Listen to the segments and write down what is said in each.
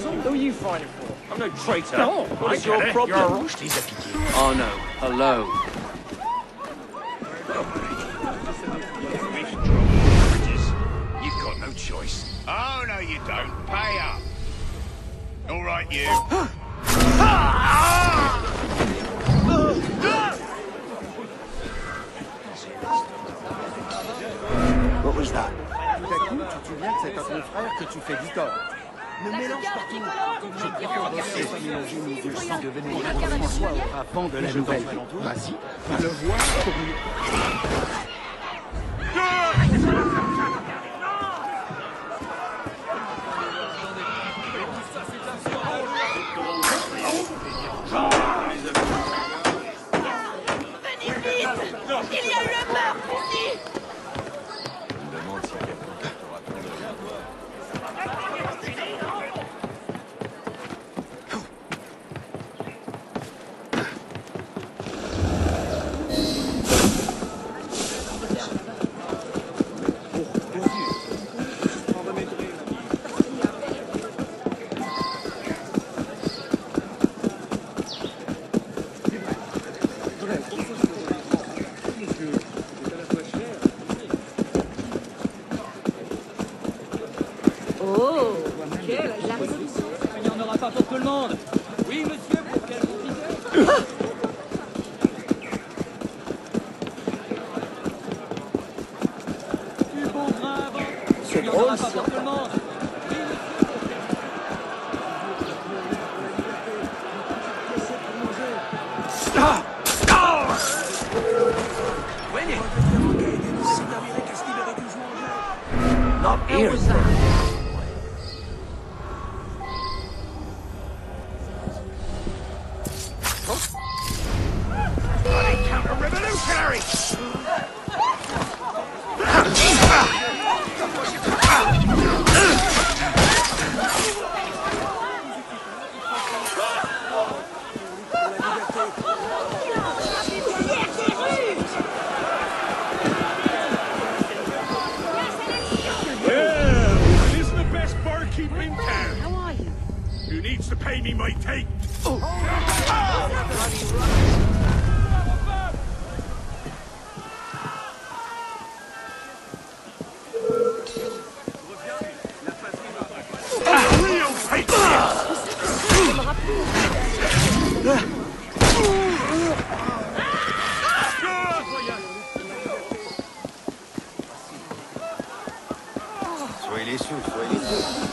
Who are you fighting for? I'm no traitor. No, What's your problem? You're a rusty piqué. Oh no, hello. You've got no choice. Oh, no, you don't. Pay up. All right, you. What was that? Tout à coup, tu te souviens que c'est à ton frère que tu fais du tort. Ne mélange pas tout. Je préfère bosser et mélanger mon vieux sang. Devenez François aura vent de la nouvelle. Vas-y, va le voir pour mieux. Il y a eu un meurtre ici! Je me demande si quelqu'un te raconte. Oh, quelle la résolution! Il n'y en aura pas pour tout le monde. Oui, monsieur, pour quelle quantité? Du bon grain avant. Il n'y en aura pas pour tout le monde. Oui, monsieur, pour Not here. Bloody counter-revolutionary! How are you? Who needs to pay me my take? Real Soyez les sous, soyez les sous.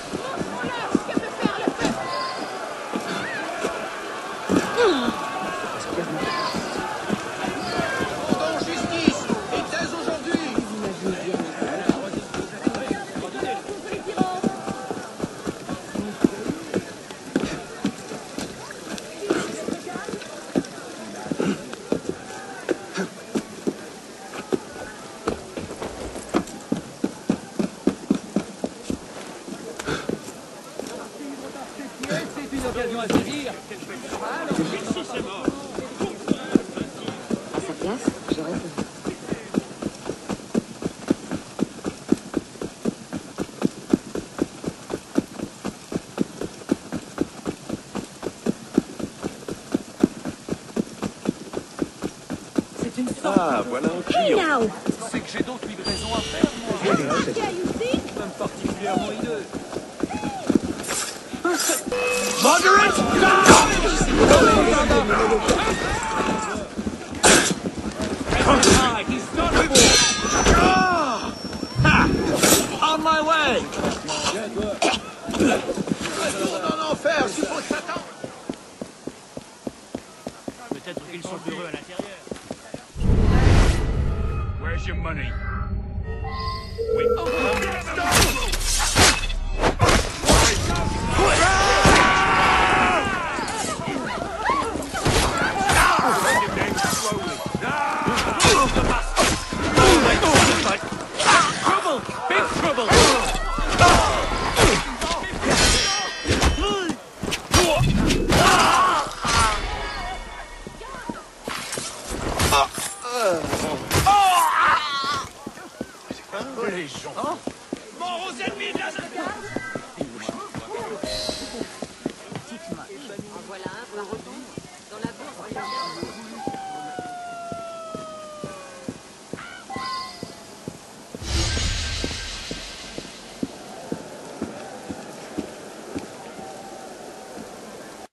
Rendons justice et dès aujourd'hui. c'est une occasion à saisir. À sa place, j'aurais fait. C'est une sorte. Ah, voilà un Hey client. now! C'est que j'ai d'autres livraisons à faire. Yeah, you think? Même particulièrement hideux. He's done On my way! Retourne en enfer, suppose Satan. Peut-être qu'ils sont heureux à l'intérieur. Where's your money? Trouble! Big trouble! Les gens. Mort aux ennemis de la...